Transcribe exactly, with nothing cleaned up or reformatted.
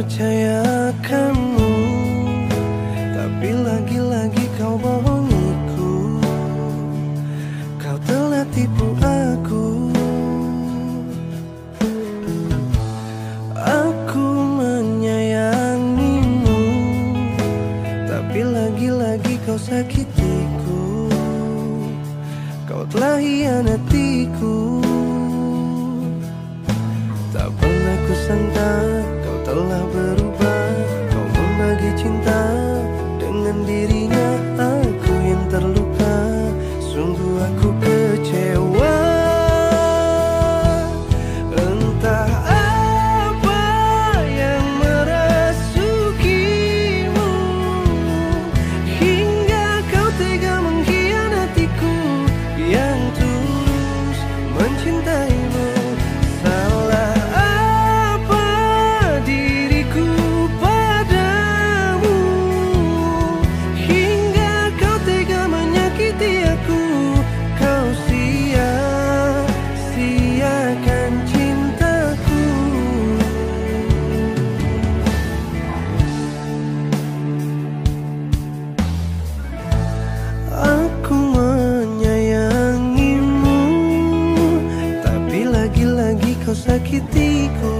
mempercayakanmu, tapi lagi-lagi kau bohongiku. Kau telah tipu aku. Aku menyayangimu, tapi lagi-lagi kau sakitiku. Kau telah hianatiku. Tak pernah kusangka kau telah berubah. Kau membagi cinta dengan dirinya. Aku yang terluka, sungguh aku kecewa. Entah apa yang merasukimu, hingga kau tega mengkhianatiku yang tulus mencintaimu. Salah apa diriku padamu, hingga kau tega menyakiti aku. Kau sia-siakan cintaku. Aku menyayangimu, tapi lagi-lagi kau sakitiku.